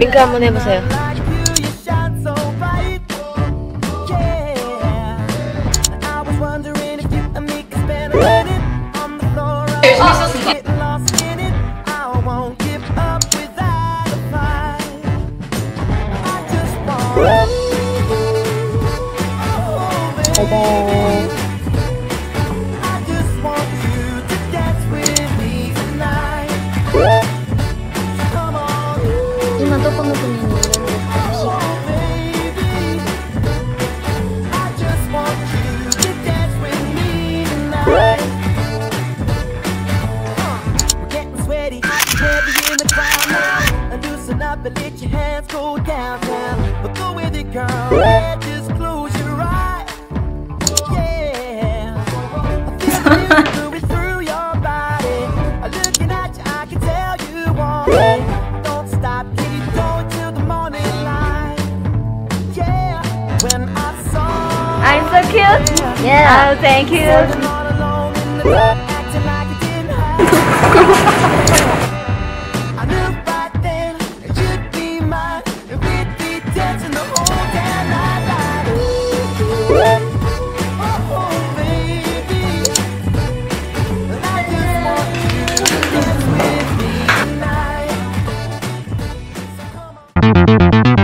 윙크 한번 해보세요. 열심히 썼습니다. 하지만 조금 분이 But let your hands go downtown. But go with it, girl. Yeah, just close your eyes. Yeah, I feel the moving through your body. I'm looking at you, I can tell you want it. Don't stop, keep going till the morning light. Yeah, when I saw I'm so cute. Yeah. Oh, thank you. all alone in the dark, acting like it didn't happen. I knew right then that you'd be mine, and we'd be dancing the whole damn night. Oh, baby, I just want you to dance with me tonight. So come on.